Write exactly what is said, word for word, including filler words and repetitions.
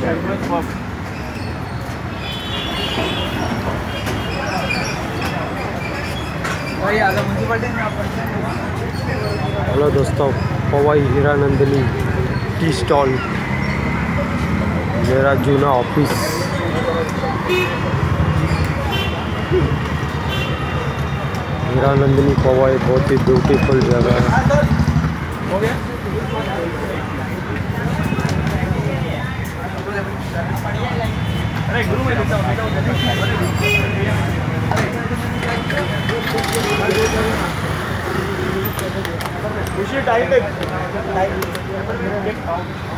Hello दोस्तों, पवाई हीरानंदनी tea stall, मेरा जूना office. हीरानंदनी पवाई बहुत ही ब्यूटीफुल जगह है। टाइट है।